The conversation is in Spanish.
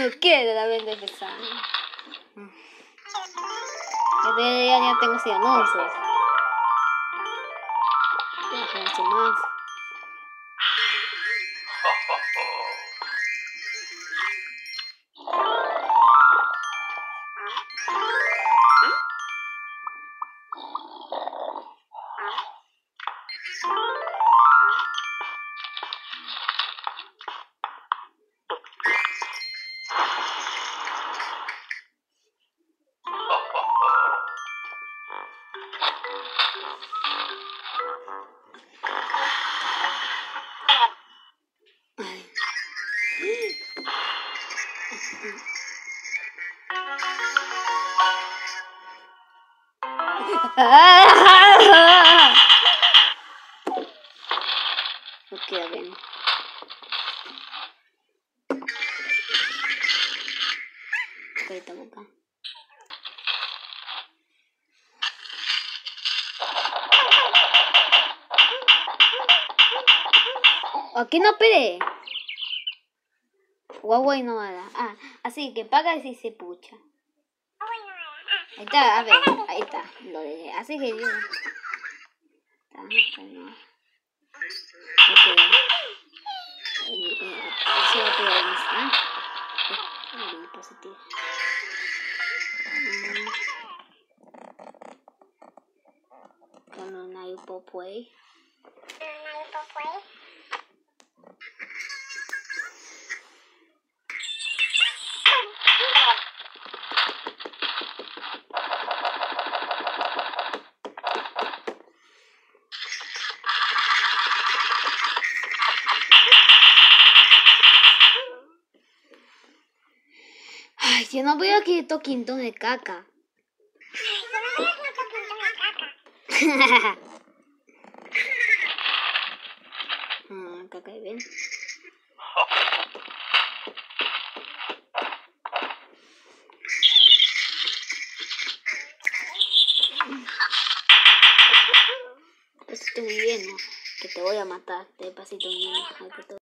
No quiero la venda empezar. Ya tengo 100 anuncios. Mucho más. No queda bien. Ahorita acá. Aquí no peleé. Huawei no va. Así que paga si se pucha. Ahí está, a ver, ahí está. Lo dejé. Así que yo. Está no. Ok. Así va a pegar el dispositivo. Con un iPod Play. Ay, yo no veo aquí toquintón de caca. Caca, ven. Pasito muy bien, ¿no? Que te voy a matar. Te pasito muy bien.